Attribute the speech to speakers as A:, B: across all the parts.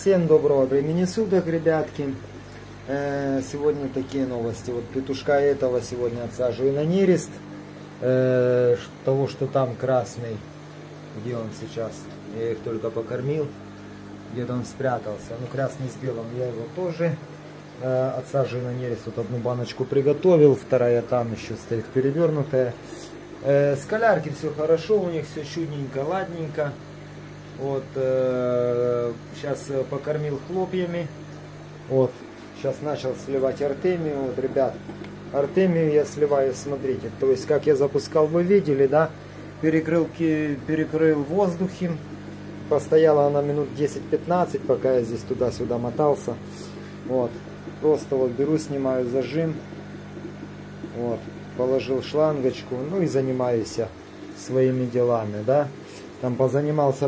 A: Всем доброго времени суток, ребятки. Сегодня такие новости. Вот петушка этого сегодня отсаживаю на нерест. Того, что там красный. Где он сейчас? Я их только покормил. Где-то он спрятался. Ну, красный с белым я его тоже отсаживаю на нерест. Вот одну баночку приготовил. Вторая там еще стоит перевернутая. Скалярки все хорошо. У них все чудненько, ладненько. Вот, сейчас покормил хлопьями. Вот, сейчас начал сливать артемию. Вот, ребят, артемию я сливаю, смотрите. То есть, как я запускал, вы видели, да? Перекрыл в воздухе. Постояла она минут 10-15, пока я здесь туда-сюда мотался. Вот, просто вот беру, снимаю зажим. Вот, положил шлангочку. Ну и занимаюсь своими делами, да? Там позанимался.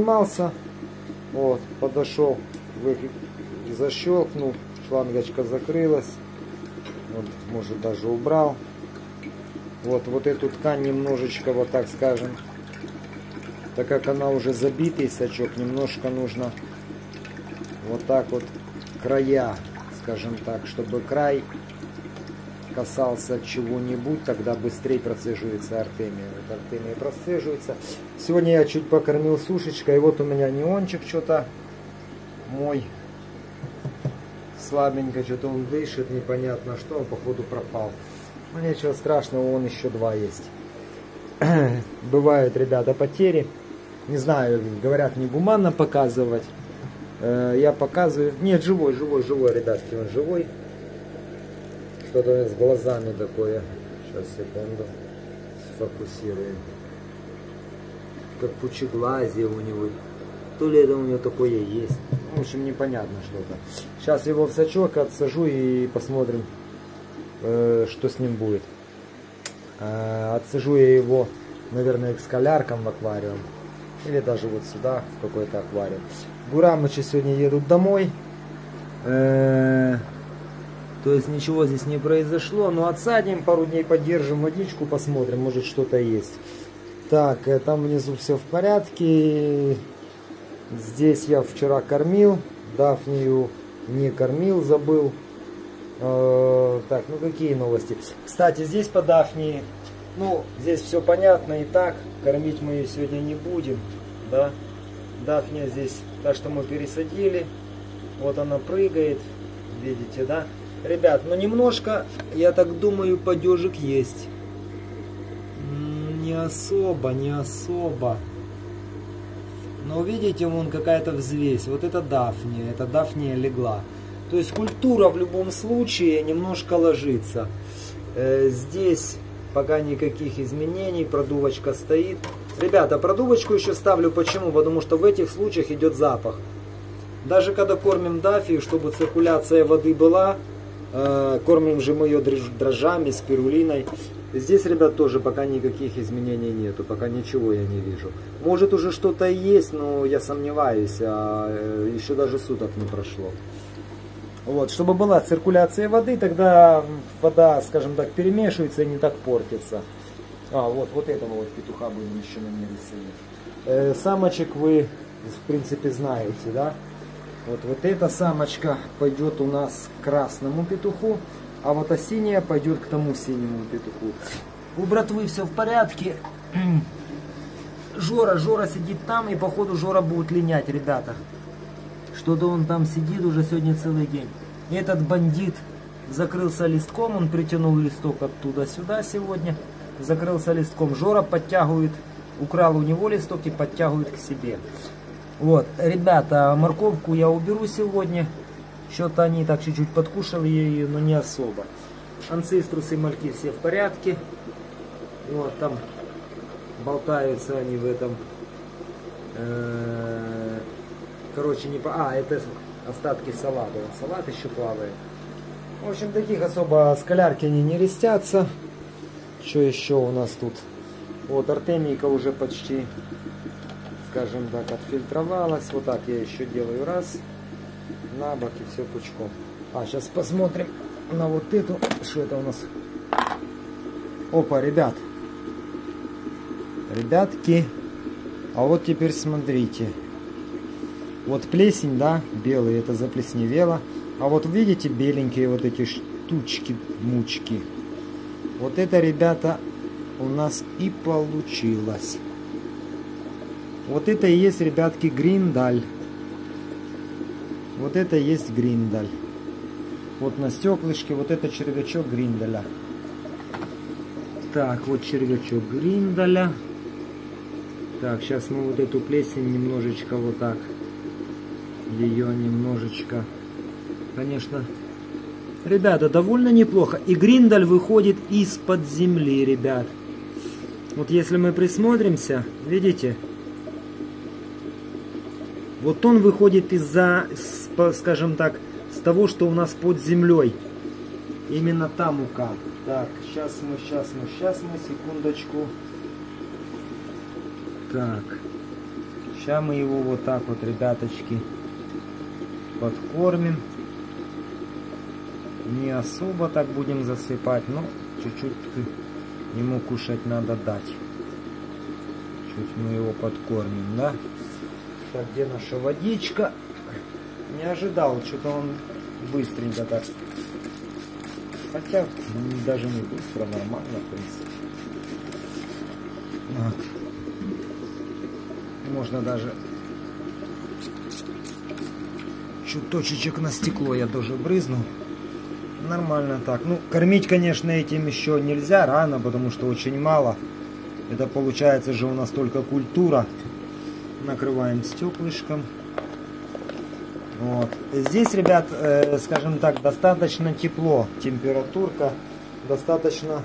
A: Вот, подошел, защелкнул, шлангочка закрылась. Вот, может, даже убрал. Вот эту ткань немножечко, вот так скажем, так как она уже забитый сачок, немножко нужно вот так вот края, скажем так, чтобы край касался чего-нибудь, тогда быстрее процеживается артемия. Вот артемия процеживается. Сегодня я чуть покормил сушечкой, и вот у меня неончик что-то мой слабенько, что-то он дышит, непонятно что, он походу пропал. Но ничего страшного, он еще два есть. Бывают, ребята, потери. Не знаю, говорят, не гуманно показывать. Я показываю. Нет, живой, ребятки, он живой. Что-то с глазами такое. Сейчас, секунду. Сфокусируем. Как пучеглазие у него. То ли это у него такое есть. В общем, непонятно что-то. Сейчас его в сачок отсажу и посмотрим, что с ним будет. Отсажу я его, наверное, к скаляркам в аквариум. Или даже вот сюда, в какой-то аквариум. Гурамычи сегодня едут домой. То есть ничего здесь не произошло. Но отсадим, пару дней поддержим водичку, посмотрим, может что-то есть. Так, там внизу все в порядке. Здесь я вчера кормил. Дафнию не кормил, забыл. Так, ну какие новости? Кстати, здесь по Дафнии, ну, здесь все понятно и так. Кормить мы ее сегодня не будем. Да? Дафния здесь, та, что мы пересадили. Вот она прыгает. Видите, да? Ребят, ну немножко, я так думаю, падежик есть. Не особо. Но видите, вон какая-то взвесь. Вот это Дафния легла. То есть культура в любом случае немножко ложится. Здесь пока никаких изменений, продувочка стоит. Ребята, продувочку еще ставлю, почему? Потому что в этих случаях идет запах. Даже когда кормим дафию, чтобы циркуляция воды была, кормим же мы ее дрожжами, спирулиной. Здесь, ребят, тоже пока никаких изменений нету, пока ничего я не вижу. Может уже что-то и есть, но я сомневаюсь, еще даже суток не прошло. Вот, чтобы была циркуляция воды, тогда вода, скажем так, перемешивается и не так портится. Вот этого вот петуха будем еще на нерест садить. Самочек вы, в принципе, знаете, да? Вот эта самочка пойдет у нас к красному петуху, а вот синяя пойдет к тому синему петуху. У братвы все в порядке. Жора сидит там, и походу Жора будет линять, ребята. Что-то он там сидит уже сегодня целый день. Этот бандит закрылся листком, он притянул листок оттуда сюда сегодня. Закрылся листком. Жора подтягивает, украл у него листок и подтягивает к себе. Вот, ребята, морковку я уберу сегодня. Что-то они так чуть-чуть подкушали ее, но не особо. Анциструсы, мальки все в порядке. Вот, там болтаются они в этом. Короче, не по... это остатки салата. Вот салат еще плавает. В общем, таких особо скалярки они не рестятся. Что еще у нас тут? Вот, артемийка уже почти, скажем так, отфильтровалась. Вот так я еще делаю раз. На бок и все пучком. Сейчас посмотрим на вот эту. Что это у нас? Опа, ребятки. А вот теперь смотрите. Вот плесень, да, белый, это заплесневело. А вот видите беленькие вот эти штучки, мучки. Вот это, ребята, у нас и получилось. Вот это и есть, ребятки, гриндаль. Вот это и есть гриндаль. Вот на стеклышке вот это червячок гриндаля. Так, вот червячок гриндаля. Так, сейчас мы вот эту плесень немножечко вот так. Ее немножечко. Конечно, ребята, довольно неплохо. И гриндаль выходит из-под земли, ребят. Вот если мы присмотримся, видите? Вот он выходит из-за, скажем так, с того, что у нас под землей. Именно та мука. Так, сейчас мы, секундочку. Так, сейчас мы его вот так вот, ребяточки, подкормим. Не особо так будем засыпать, но чуть-чуть ему кушать надо дать. Чуть мы его подкормим, да? Так, где наша водичка? Не ожидал, что-то он быстренько так. Хотя даже не быстро, нормально, в принципе. Вот. Можно даже чуточек на стекло я тоже брызнул. Нормально так. Ну, кормить, конечно, этим еще нельзя, рано, потому что очень мало. Это получается же у нас только культура. Накрываем стеклышком. Вот. Здесь, ребят, скажем так, достаточно тепло. Температурка достаточно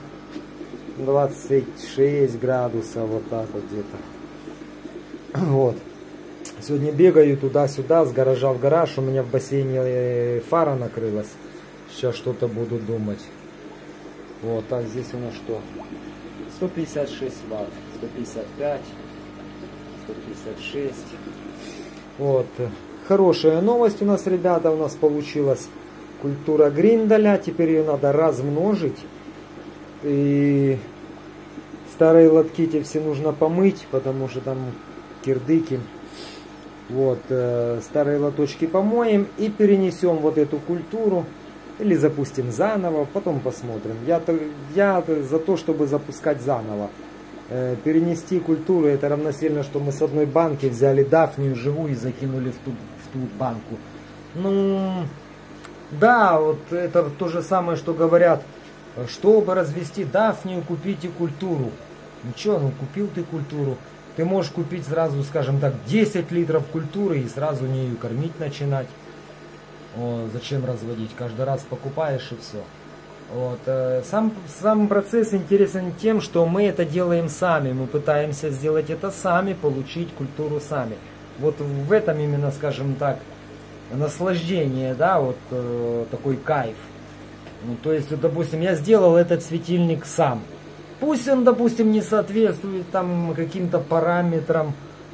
A: 26 градусов, вот так вот где-то. Вот. Сегодня бегаю туда-сюда, с гаража в гараж. У меня в бассейне фара накрылась. Сейчас что-то буду думать. Вот, так, здесь у нас что? 156 ватт, 155, 156. Вот. Хорошая новость у нас, ребята, у нас получилась культура гриндаля. Теперь ее надо размножить. И старые лотки эти все нужно помыть, потому что там кирдыки. Вот, старые лоточки помоем и перенесем вот эту культуру. Или запустим заново, потом посмотрим. Я за то, чтобы запускать заново. Перенести культуру, это равносильно, что мы с одной банки взяли дафнию живую и закинули в ту банку. Ну, да, вот это то же самое, что говорят, чтобы развести дафнию, купите культуру. Ничего, ну купил ты культуру. Ты можешь купить сразу, скажем так, 10 литров культуры и сразу нею кормить начинать. О, зачем разводить? Каждый раз покупаешь и все. Вот. Сам процесс интересен тем, что мы это делаем сами. Мы пытаемся сделать это сами, получить культуру сами. Вот в этом именно, скажем так, наслаждение, да, вот такой кайф. Ну, то есть, вот, допустим, я сделал этот светильник сам. Пусть он, допустим, не соответствует там каким-то параметрам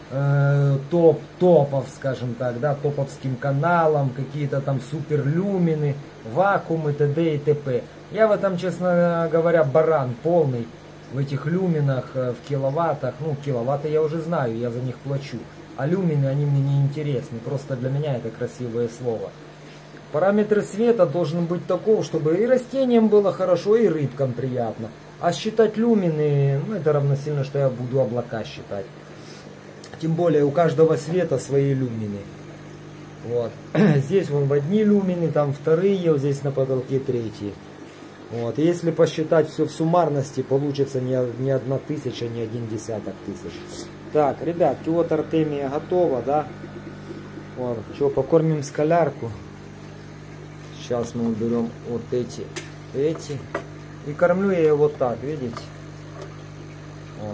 A: топов, скажем так, да, топовским каналам, какие-то там суперлюмины, вакуумы, т.д. и т.п. Я в этом, честно говоря, баран полный в этих люминах, в киловаттах. Ну, киловатты я уже знаю, я за них плачу. А люмины, они мне не интересны, просто для меня это красивое слово. Параметры света должен быть таков, чтобы и растениям было хорошо, и рыбкам приятно. А считать люмины, ну, это равносильно, что я буду облака считать. Тем более у каждого света свои люмины. Вот. Здесь вон в одни люмины, там вторые, вот здесь на потолке третьи. Вот. И если посчитать все в суммарности, получится не 1000, не 1 десяток тысяч. Так, ребятки, вот Артемия готова, да? Вот. Что, покормим скалярку. Сейчас мы уберем вот эти. И кормлю я ее вот так, видите? Вот.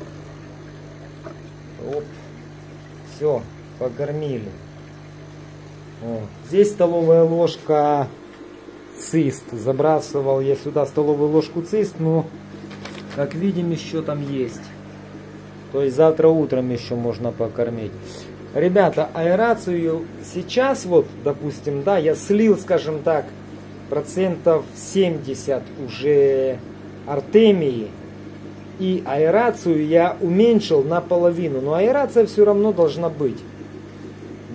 A: Оп. Все, покормили. О. Здесь столовая ложка цист. Забрасывал я сюда столовую ложку цист, но, как видим, еще там есть. То есть завтра утром еще можно покормить. Ребята, аэрацию сейчас, вот, допустим, да, я слил, скажем так, процентов 70 уже Артемии. И аэрацию я уменьшил наполовину. Но аэрация все равно должна быть.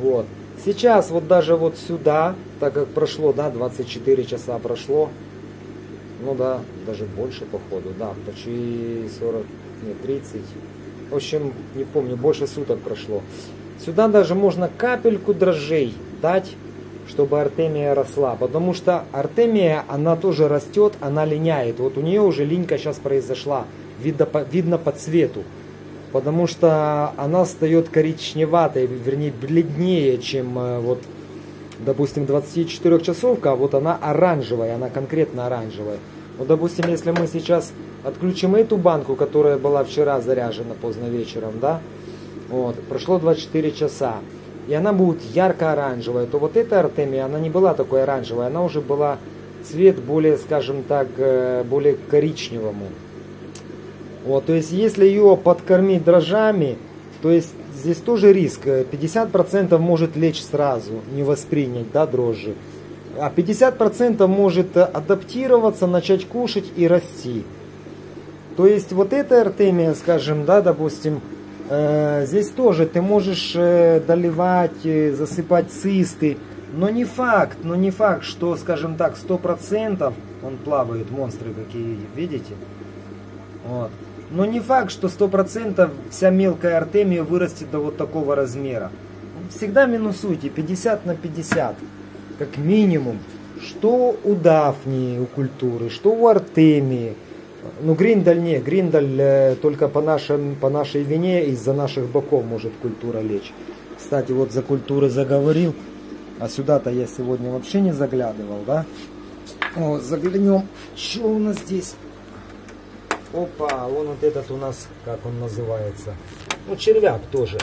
A: Вот. Сейчас вот даже вот сюда, так как прошло, да, 24 часа прошло, ну да, даже больше походу, да, почти 40, нет, 30, в общем, не помню, больше суток прошло. Сюда даже можно капельку дрожжей дать, чтобы артемия росла, потому что артемия, она тоже растет, она линяет. Вот у нее уже линька сейчас произошла, видно по цвету, потому что она встает коричневатой, вернее бледнее, чем вот, допустим, 24-часовка, а вот она оранжевая, она конкретно оранжевая. Вот, допустим, если мы сейчас отключим эту банку, которая была вчера заряжена поздно вечером, да, вот, прошло 24 часа, и она будет ярко-оранжевая, то вот эта артемия, она не была такой оранжевой, она уже была цвет более, скажем так, более коричневому. Вот, то есть, если ее подкормить дрожжами, то есть, здесь тоже риск, 50% может лечь сразу, не воспринять, да, дрожжи. А 50% может адаптироваться, начать кушать и расти. То есть вот эта артемия, скажем, да, допустим, здесь тоже ты можешь доливать, засыпать цисты, но не факт, что, скажем так, 100% он плавает, монстры какие, видите? Вот. Но не факт, что 100% вся мелкая артемия вырастет до вот такого размера. Всегда минусуйте 50 на 50. Как минимум, что у дафнии, у культуры, что у артемии. Ну, гриндаль не, гриндаль только по нашей вине, из-за наших боков может культура лечь. Кстати, вот за культуры заговорил, а сюда-то я сегодня вообще не заглядывал, да? О, заглянем, что у нас здесь? Опа, вон вот этот у нас, как он называется? Ну, червяк тоже.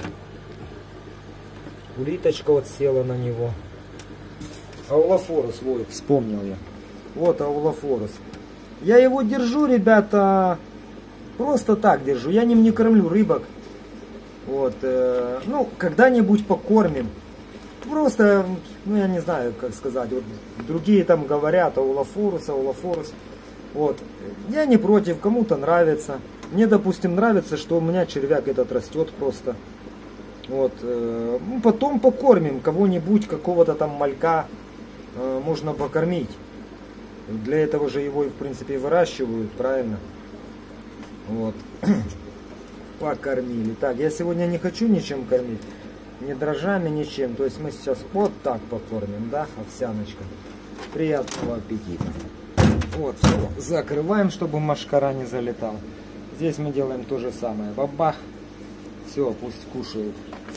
A: Улиточка вот села на него. Аулофорус, вот, вспомнил я. Вот аулофорус. Я его держу, ребята, просто так держу. Я ним не кормлю рыбок. Вот, ну, когда-нибудь покормим. Просто, ну, я не знаю, как сказать. Вот, другие там говорят аулофорус, аулофорус. Вот, я не против, кому-то нравится. Мне, допустим, нравится, что у меня червяк этот растет просто. Вот, ну, потом покормим кого-нибудь, какого-то там малька. Можно покормить. Для этого же его, в принципе, и выращивают, правильно? Вот. Покормили. Так, я сегодня не хочу ничем кормить. Ни дрожжами, ничем. То есть мы сейчас вот так покормим, да, овсяночка. Приятного аппетита. Вот, все. Закрываем, чтобы машкара не залетал. Здесь мы делаем то же самое. Бабах. Все, пусть кушают.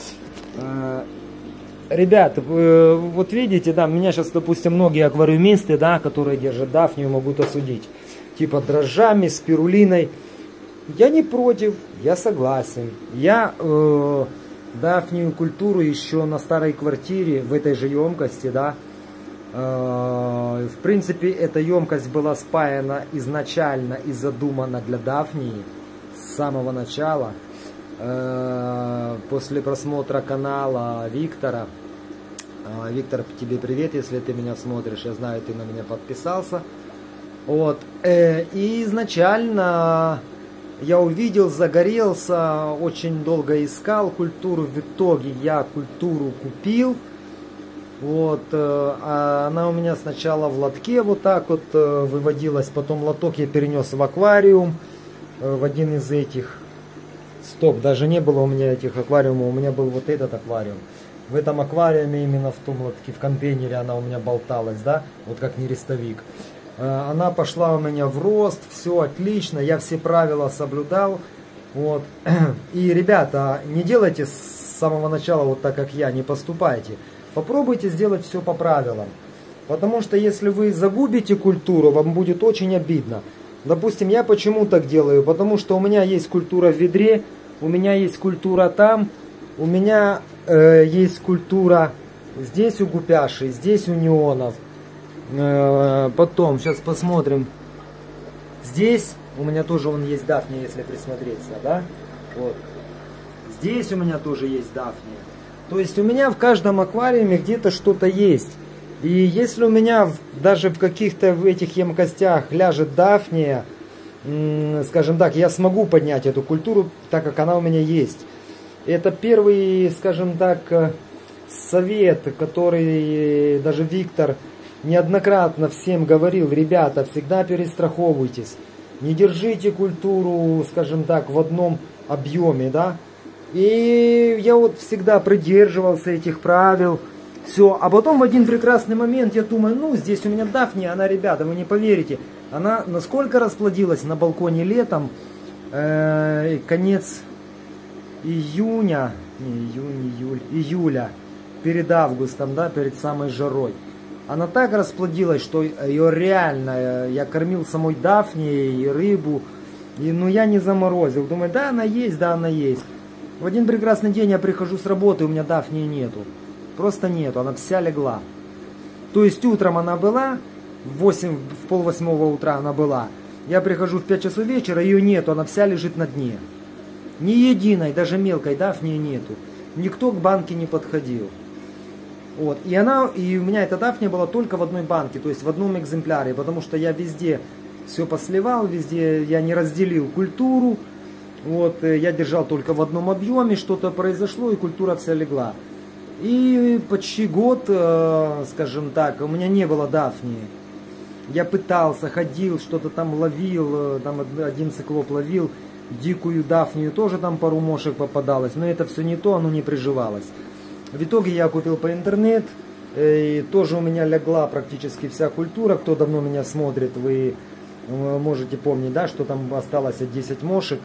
A: Ребят, вот видите, да, меня сейчас, допустим, многие аквариумисты, да, которые держат дафнию, могут осудить. Типа дрожжами, спирулиной. Я не против, я согласен. Я дафнию культуру еще на старой квартире, в этой же емкости, да. В принципе, эта емкость была спаяна изначально и задумана для дафнии с самого начала. После просмотра канала Виктора. Виктор, тебе привет, если ты меня смотришь. Я знаю, ты на меня подписался. Вот. И изначально я увидел, загорелся, очень долго искал культуру. В итоге я культуру купил. Вот. Она у меня сначала в лотке вот так вот выводилась. Потом лоток я перенес в аквариум. В один из этих. Стоп, даже не было у меня этих аквариумов, у меня был вот этот аквариум. В этом аквариуме, именно в том лотке, в контейнере она у меня болталась, да, вот как нерестовик. Она пошла у меня в рост, все отлично, я все правила соблюдал. Вот. И, ребята, не делайте с самого начала вот так, как я, не поступайте. Попробуйте сделать все по правилам. Потому что если вы загубите культуру, вам будет очень обидно. Допустим, я почему так делаю? Потому что у меня есть культура в ведре, у меня есть культура там, у меня есть культура здесь у гупяшей, здесь у неонов. Потом, сейчас посмотрим. Здесь у меня тоже он есть дафния, если присмотреться, да? Вот. Здесь у меня тоже есть дафния. То есть у меня в каждом аквариуме где-то что-то есть. И если у меня даже в каких-то этих емкостях ляжет дафния, скажем так, я смогу поднять эту культуру, так как она у меня есть. Это первый, скажем так, совет, который даже Виктор неоднократно всем говорил: ребята, всегда перестраховывайтесь, не держите культуру, скажем так, в одном объеме, да. И я вот всегда придерживался этих правил, все. А потом в один прекрасный момент я думаю, ну здесь у меня Дафния, она, ребята, вы не поверите, она насколько расплодилась на балконе летом, конец июня, июля, перед августом, да, перед самой жарой. Она так расплодилась, что ее реально, я кормил самой Дафнией и рыбу, и, ну, я не заморозил. Думаю, да, она есть, да, она есть. В один прекрасный день я прихожу с работы, у меня Дафнии нету. Просто нету, она вся легла. То есть утром она была, в 7:30 утра она была. Я прихожу в 5 часов вечера, ее нету, она вся лежит на дне. Ни единой, даже мелкой Дафнии нету. Никто к банке не подходил. Вот. И у меня эта Дафния была только в одной банке, то есть в одном экземпляре, потому что я везде все посливал, везде я не разделил культуру. Вот, я держал только в одном объеме, что-то произошло, и культура вся легла. И почти год, скажем так, у меня не было Дафнии. Я пытался, ходил, что-то там ловил, там один циклоп ловил, дикую Дафнию, тоже там пару мошек попадалось, но это все не то, оно не приживалось. В итоге я купил по интернет, и тоже у меня легла практически вся культура. Кто давно меня смотрит, вы можете помнить, да, что там осталось 10 мошек.